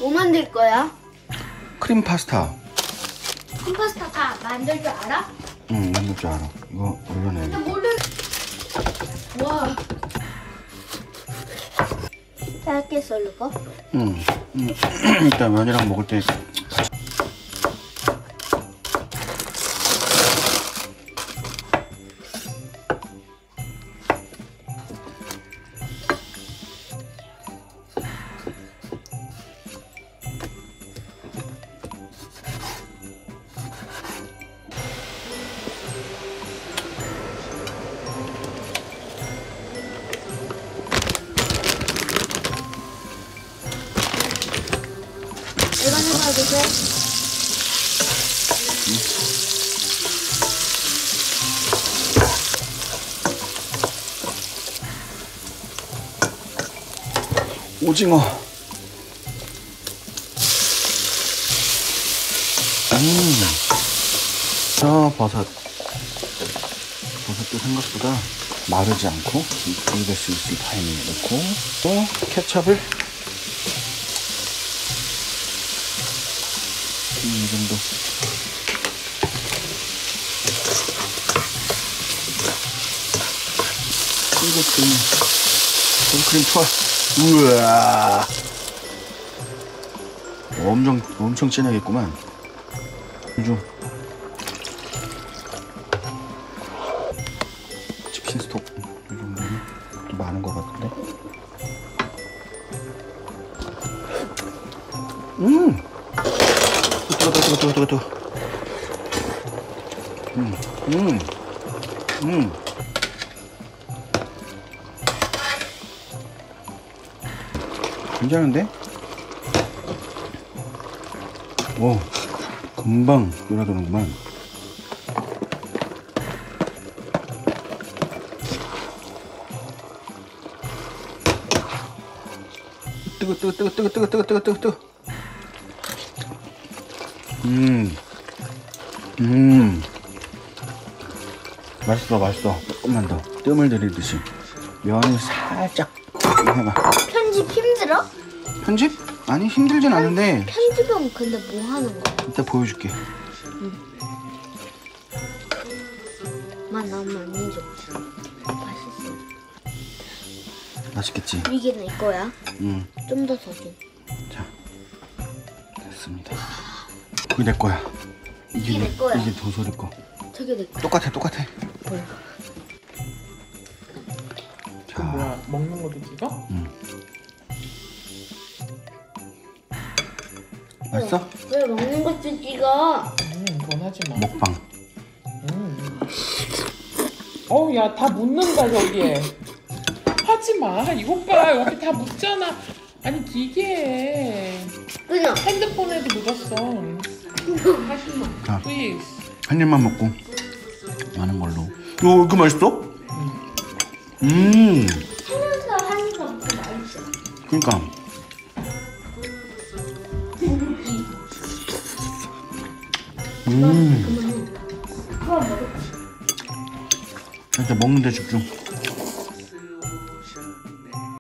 뭐 만들 거야? 크림 파스타. 크림 파스타 다 만들 줄 알아? 응, 만들 줄 알아. 이거 올려놔야 돼. 와. 짧게 썰고? 응. 일단 면이랑 먹을 때. 이거 해봐주세요. 오징어. 버섯. 버섯도 생각보다 마르지 않고 익을 수 있을 타이밍에 넣고 또 케첩을 이 정도. 그리고 생크림 투하. 우와. 엄청 진하겠구만. 좀 치킨 스톡 이 정도는 좀 많은 것 같은데. 뜨거. 괜찮은데? 오, 금방 끓어드는구만. 뜨거. 맛있어. 조금만 더 뜸을 들이듯이 면을 살짝 해봐. 편집 힘들어? 편집? 아니 힘들진 않은데. 편집은 근데 뭐 하는 거야? 이따 보여줄게. 맛 너무 많이 줘. 맛있어. 맛있겠지? 이게 내 거야? 좀 더 더긴. 자, 됐습니다. 그게 내 거야. 이게 내 거야. 이게 도솔이 거. 저게 내 거. 똑같아. 뭐야? 자, 뭐야, 먹는 것도 찍어? 맛있어? 왜 먹는 것도 찍어? 그건 하지 마. 먹방. 어우, 야, 다 묻는다, 저기에. 하지 마. 이것 봐, 여기 다 묻잖아. 아니, 기계에. 끊어. 핸드폰에도 묻었어. 하지 마. 자, 플리즈. 한 입만 먹고 많은 걸로. 요, 그 맛있어? 하면서 하니까 더 맛있어. 그러니까. 그만해. 그만 먹어. 일단 먹는 데 집중.